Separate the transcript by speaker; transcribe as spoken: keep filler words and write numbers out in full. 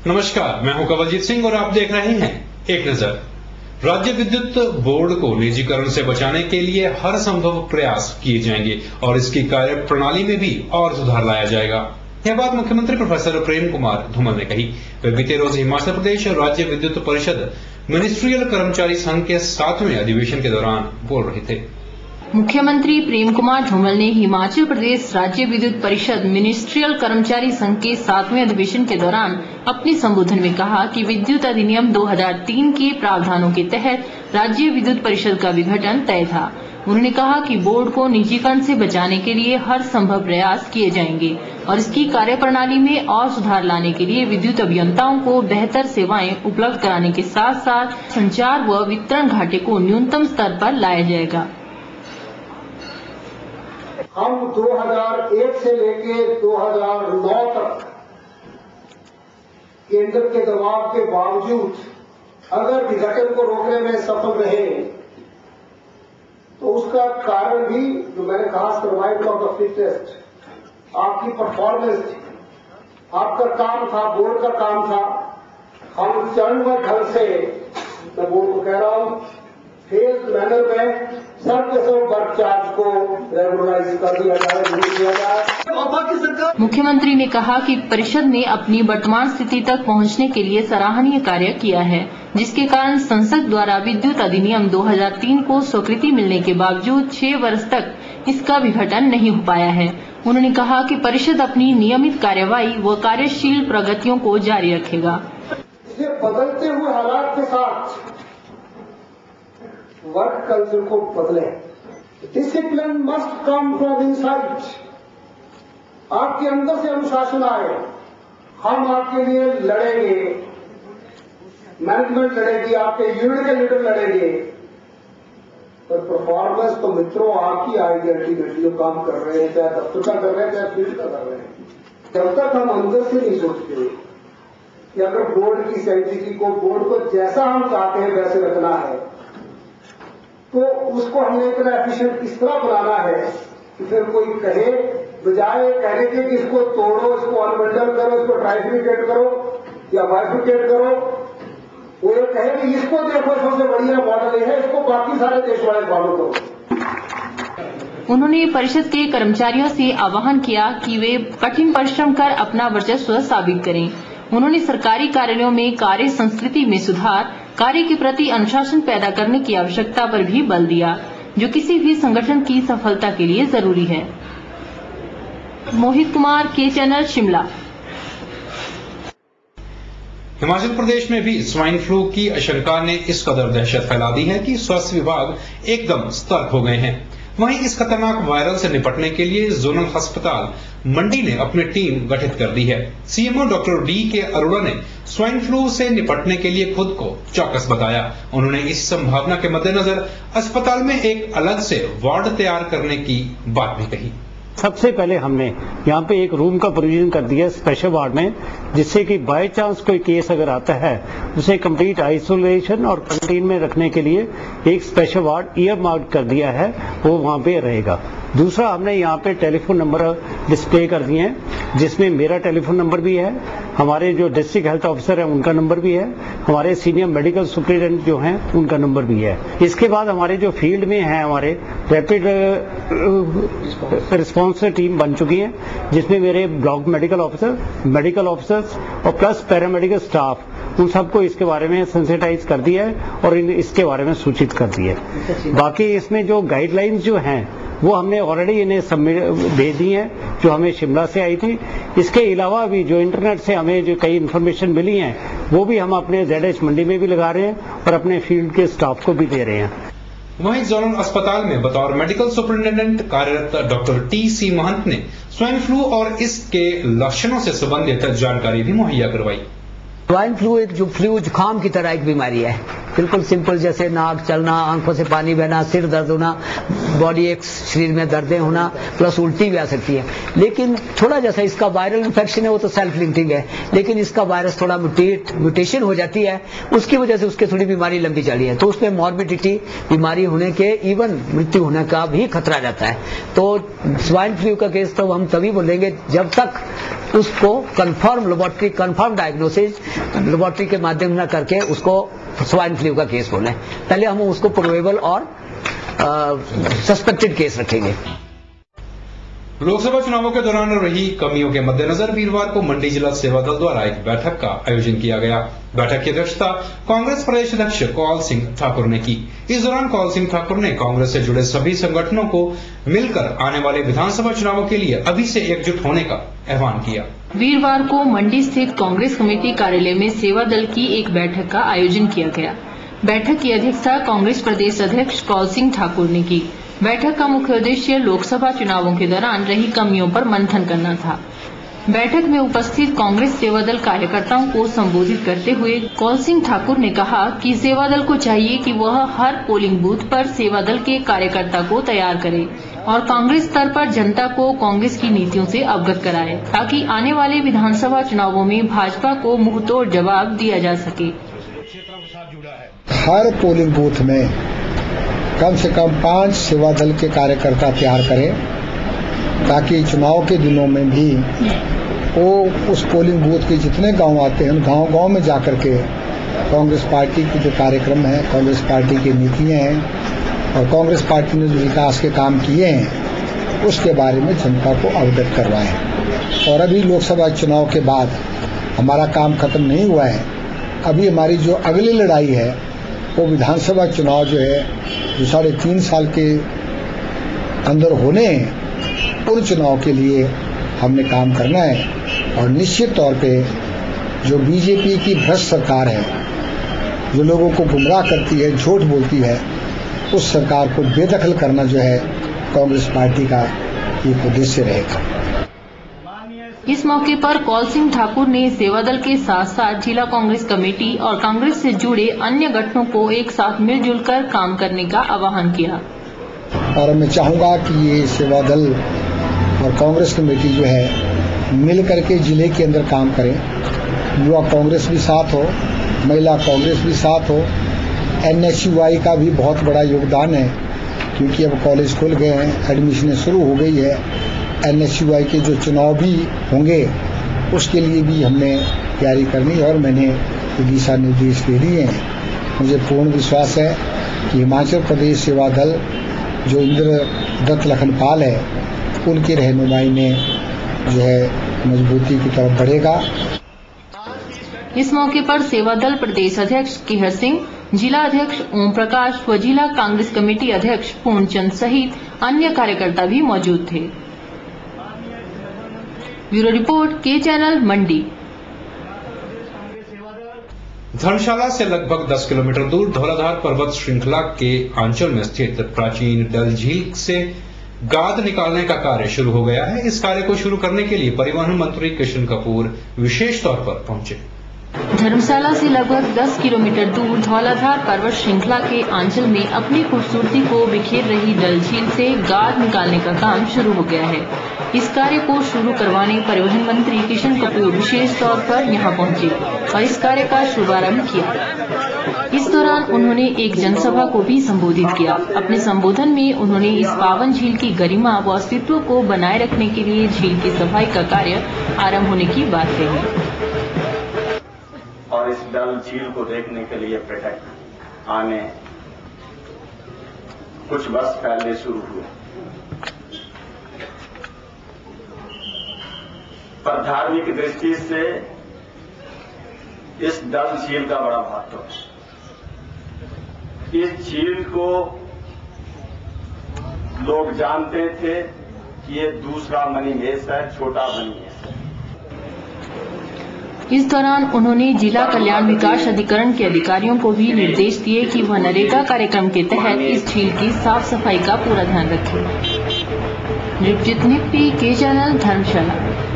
Speaker 1: नमस्कार, मैं हूं कवलजीत सिंह और आप देख रहे हैं एक नजर। राज्य विद्युत बोर्ड को निजीकरण से बचाने के लिए हर संभव प्रयास किए जाएंगे और इसकी कार्य प्रणाली में भी और सुधार लाया जाएगा। यह बात मुख्यमंत्री प्रोफेसर प्रेम कुमार धूमल ने कही। वे बीते रोज हिमाचल प्रदेश राज्य विद्युत परिषद मिनिस्ट्रियल कर्मचारी संघ के सातवें अधिवेशन के दौरान बोल रहे थे।
Speaker 2: मुख्यमंत्री प्रेम कुमार धूमल ने हिमाचल प्रदेश राज्य विद्युत परिषद मिनिस्ट्रियल कर्मचारी संघ के सातवें अधिवेशन के दौरान अपने संबोधन में कहा कि विद्युत अधिनियम दो हज़ार तीन के प्रावधानों के तहत राज्य विद्युत परिषद का विघटन तय था। उन्होंने कहा कि बोर्ड को निजीकरण से बचाने के लिए हर संभव प्रयास किए जाएंगे और इसकी कार्यप्रणाली में और सुधार लाने के लिए विद्युत अभियंताओं को बेहतर सेवाएं उपलब्ध कराने के साथ साथ संचार व वितरण घाटे को न्यूनतम स्तर पर लाया जाएगा।
Speaker 3: हम दो हज़ार एक से लेके दो हज़ार नौ तक केंद्र के दबाव के बावजूद अगर विघटन को रोकने में सफल रहे तो उसका कारण भी जो मैंने कहा सर्वाइवल ऑफ द फिटेस्ट, आपकी परफॉर्मेंस थी, आपका काम था, बोर्ड का काम था। हम चरणबद्ध ढंग से, मैं बोर्ड को कह रहा हूं, फेज मैनर में सब के सब वर्क चार्ज को रेगुलराइज कर दिया जाए, नहीं किया जाए।
Speaker 2: मुख्यमंत्री ने कहा कि परिषद ने अपनी वर्तमान स्थिति तक पहुंचने के लिए सराहनीय कार्य किया है, जिसके कारण संसद द्वारा विद्युत अधिनियम दो हज़ार तीन को स्वीकृति मिलने के बावजूद छह वर्ष तक इसका विघटन नहीं हो पाया है। उन्होंने कहा कि परिषद अपनी नियमित कार्यवाही व कार्यशील प्रगतियों को जारी रखेगा।
Speaker 3: इसलिए बदलते हुए हालात के साथ वर्क कल्चर को बदले। Discipline must come from inside. आपके अंदर से अनुशासन आए। हम आपके लिए लड़ेंगे, मैनेजमेंट लड़ेगी, आपके यूनिट के लीडर लड़ेंगे, पर परफॉर्मेंस तो मित्रों आपकी आएगी। अल्टीमेटली जो काम कर रहे हैं, चाहे दफ्तर का कर रहे हैं चाहे फील्ड का कर रहे हैं, जब तक हम अंदर से नहीं सोचते कि अगर बोर्ड की सैंटिटी को, बोर्ड को जैसा हम चाहते हैं वैसे रखना है, तो उसको हमने इतना एफिशिएंट किस तरह बनाना है कि फिर कोई कहे, बजाय कहने के कि इसको तोड़ो, इसको अनबंडल करो, इसको ट्राइफिकेट करो या बाइफिकेट करो, वो ये कहे कि इसको देखो सबसे बढ़िया मॉडल है, इसको बाकी सारे देश वाले फॉलो करो।
Speaker 2: उन्होंने परिषद के कर्मचारियों से आह्वान किया कि वे कठिन परिश्रम कर अपना वर्चस्व साबित करें। उन्होंने सरकारी कार्यालयों में कार्य संस्कृति में सुधार, कार्य के प्रति अनुशासन पैदा करने की आवश्यकता पर भी बल दिया, जो किसी भी संगठन की सफलता के लिए जरूरी है। मोहित कुमार, के चैनल, शिमला।
Speaker 1: हिमाचल प्रदेश में भी स्वाइन फ्लू की आशंका ने इस कदर दहशत फैला दी है कि स्वास्थ्य विभाग एकदम सतर्क हो गए हैं। वहीं इस खतरनाक वायरल से निपटने के लिए जोनल अस्पताल मंडी ने अपनी टीम गठित कर दी है। सीएमओ डॉक्टर डी के अरोड़ा ने स्वाइन फ्लू से निपटने के लिए खुद को चौकस बताया। उन्होंने इस संभावना के मद्देनजर अस्पताल में एक अलग से वार्ड तैयार करने की बात भी कही।
Speaker 4: सबसे पहले हमने यहाँ पे एक रूम का प्रोविजन कर दिया स्पेशल वार्ड में, जिससे कि बाय चांस कोई केस अगर आता है उसे कंप्लीट आइसोलेशन और क्वारंटीन में रखने के लिए एक स्पेशल वार्ड ईयर मार्क कर दिया है, वो वहाँ पे रहेगा। दूसरा, हमने यहाँ पे टेलीफोन नंबर डिस्प्ले कर दिए हैं, जिसमें मेरा टेलीफोन नंबर भी है, हमारे जो डिस्ट्रिक्ट हेल्थ ऑफिसर है उनका नंबर भी है, हमारे सीनियर मेडिकल सुपरिटेंडेंट जो हैं उनका नंबर भी है। इसके बाद हमारे जो फील्ड में है, हमारे रैपिड रिस्पॉन्स टीम बन चुकी है, जिसमें मेरे block medical officer, medical officers और प्लस पैरामेडिकल स्टाफ, उन सबको इसके बारे में सेंसिटाइज कर दिया है और इन इसके बारे में सूचित कर दिया है। बाकी इसमें जो गाइडलाइंस जो हैं वो हमने ऑलरेडी इन्हें सबमिट भेज दी हैं, जो हमें शिमला से आई थी। इसके अलावा भी जो इंटरनेट से हमें जो कई इन्फॉर्मेशन मिली हैं वो भी हम अपने जेडएच मंडी में भी लगा रहे हैं और अपने फील्ड के स्टाफ को भी दे रहे हैं।
Speaker 1: वहीं जोनल अस्पताल में बतौर मेडिकल सुपरिटेंडेंट कार्यरत डॉक्टर टी सी महंत ने स्वाइन फ्लू और इसके लक्षणों से संबंधित जानकारी भी मुहैया करवाई।
Speaker 5: स्वाइन फ्लू एक जो फ्लू जुकाम की तरह एक बीमारी है, बिल्कुल सिंपल, जैसे नाक चलना, आंखों से पानी बहना, सिर दर्द होना, बॉडी एक शरीर में दर्दें होना, प्लस उल्टी भी आ सकती है। लेकिन थोड़ा जैसा इसका वायरल इन्फेक्शन है वो तो सेल्फ लिमिटिंग है, लेकिन इसका वायरस थोड़ा म्यूटेट म्यूटेशन हो जाती है, उसकी वजह से उसकी थोड़ी बीमारी लंबी चली है, तो उसमें मॉर्बिडिटी, बीमारी होने के, इवन मृत्यु होने का भी खतरा रहता है। तो स्वाइन फ्लू का केस तो हम तभी बोलेंगे जब तक उसको confirm laboratory confirm diagnosis laboratory के माध्यम से करके उसको स्वाइन फ्लू का केस बोले। पहले हम उसको प्रोबेबल और सस्पेक्टेड केस रखेंगे।
Speaker 1: लोकसभा चुनावों के दौरान रही कमियों के मद्देनजर वीरवार को मंडी जिला सेवा दल द्वारा एक बैठक का आयोजन किया गया। बैठक की अध्यक्षता कांग्रेस प्रदेश अध्यक्ष कौल सिंह ठाकुर ने की। इस दौरान कौल सिंह ठाकुर ने कांग्रेस से जुड़े सभी संगठनों को मिलकर आने वाले विधानसभा चुनावों के लिए अभी से एकजुट होने का आह्वान किया।
Speaker 2: वीरवार को मंडी स्थित कांग्रेस कमेटी कार्यालय में सेवा दल की एक बैठक का आयोजन किया गया। बैठक की अध्यक्षता कांग्रेस प्रदेश अध्यक्ष कौल सिंह ठाकुर ने की। बैठक का मुख्य उद्देश्य लोकसभा चुनावों के दौरान रही कमियों पर मंथन करना था। बैठक में उपस्थित कांग्रेस सेवा दल कार्यकर्ताओं को संबोधित करते हुए कौल सिंह ठाकुर ने कहा कि सेवा दल को चाहिए कि वह हर पोलिंग बूथ पर सेवा दल के कार्यकर्ता को तैयार करे और कांग्रेस स्तर पर जनता को कांग्रेस की नीतियों से अवगत कराए, ताकि आने वाले विधानसभा चुनावों में भाजपा को मुंहतोड़ जवाब दिया जा सके।
Speaker 3: हर पोलिंग बूथ में कम से कम पांच सेवा दल के कार्यकर्ता तैयार करें, ताकि चुनाव के दिनों में भी वो उस पोलिंग बूथ के जितने गांव आते हैं उन गांव-गांव में जाकर के कांग्रेस पार्टी की जो कार्यक्रम है, कांग्रेस पार्टी की नीतियां हैं और कांग्रेस पार्टी ने जो विकास के काम किए हैं उसके बारे में जनता को अवगत करवाएं। और अभी लोकसभा चुनाव के बाद हमारा काम खत्म नहीं हुआ है। अभी हमारी जो अगली लड़ाई है वो विधानसभा चुनाव जो है जो साढ़े तीन साल के अंदर होने हैं, उन चुनाव के लिए हमने काम करना है। और निश्चित तौर पे जो बीजेपी की भ्रष्ट सरकार है, जो लोगों को गुमराह करती है, झूठ बोलती है, उस सरकार को बेदखल करना जो है कांग्रेस पार्टी का एक उद्देश्य रहेगा।
Speaker 2: इस मौके पर कौल सिंह ठाकुर ने सेवा दल के साथ साथ जिला कांग्रेस कमेटी और कांग्रेस से जुड़े अन्य गठनों को एक साथ मिलजुल कर काम करने का आह्वान किया।
Speaker 3: और मैं चाहूंगा कि ये सेवा दल और कांग्रेस कमेटी जो है मिल करके जिले के अंदर काम करें। युवा कांग्रेस भी साथ हो, महिला कांग्रेस भी साथ हो। एन एस यू आई का भी बहुत बड़ा योगदान है, क्योंकि अब कॉलेज खुल गए हैं, एडमिशनें शुरू हो गई है। एन एस यू आई के जो चुनाव भी होंगे उसके लिए भी हमने तैयारी करनी है और मैंने दिशा निर्देश दे दिए हैं। मुझे पूर्ण विश्वास है कि हिमाचल प्रदेश सेवा दल जो इंद्र दत्त लखनपाल है उनकी रहनुमाई में जो है मजबूती की तरफ बढ़ेगा।
Speaker 2: इस मौके पर सेवा दल प्रदेश अध्यक्ष केहर सिंह, जिला अध्यक्ष ओम प्रकाश व जिला कांग्रेस कमेटी अध्यक्ष पूर्णचंद सहित अन्य कार्यकर्ता भी मौजूद थे। ब्यूरो रिपोर्ट के चैनल मंडी।
Speaker 1: धर्मशाला से लगभग दस किलोमीटर दूर धौलाधार पर्वत श्रृंखला के आंचल में स्थित प्राचीन डल झील से गाद निकालने का कार्य शुरू हो गया है। इस कार्य को शुरू करने के लिए परिवहन मंत्री किशन कपूर विशेष तौर पर पहुंचे।
Speaker 2: धर्मशाला से लगभग दस किलोमीटर दूर धौलाधार पर्वत श्रृंखला के आंचल में अपनी खूबसूरती को बिखेर रही डल झील से गाद निकालने का काम शुरू हो गया है। इस कार्य को शुरू करवाने परिवहन मंत्री किशन कपूर विशेष तौर पर यहां पहुंचे और इस कार्य का शुभारंभ किया। इस दौरान उन्होंने एक जनसभा को भी संबोधित किया। अपने संबोधन में उन्होंने इस पावन झील की गरिमा व अस्तित्व को बनाए रखने के लिए झील की सफाई का कार्य आरंभ होने की बात कही।
Speaker 6: और इस डल झील को देखने के लिए पर्यटक आने कुछ वर्ष पहले शुरू हुए, पर धार्मिक दृष्टि से इस डल झील का बड़ा महत्व है। इस झील को लोग जानते थे कि ये दूसरा मणिमहेश है, छोटा मणिमहेश है।
Speaker 2: इस दौरान उन्होंने जिला कल्याण विकास अधिकरण के अधिकारियों को भी निर्देश दिए कि वह नरेगा कार्यक्रम के तहत इस झील की साफ सफाई का पूरा ध्यान रखें। नृपजित निप्पी, के चैनल, धर्मशाला।